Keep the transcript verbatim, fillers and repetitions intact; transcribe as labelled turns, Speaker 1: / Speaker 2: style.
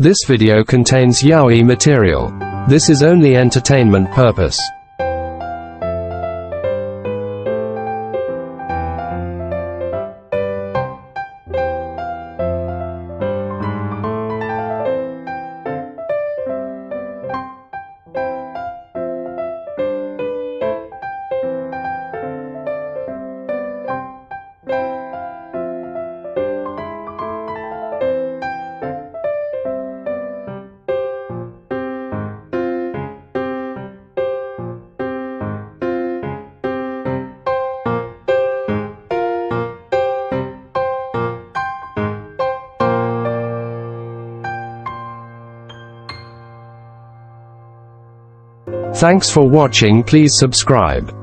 Speaker 1: This video contains yaoi material. This is only entertainment purpose. Thanks for watching. Please subscribe.